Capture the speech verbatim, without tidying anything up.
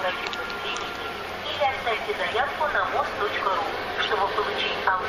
корпоративной клиники или оставьте заявку на мост точка ру, чтобы получить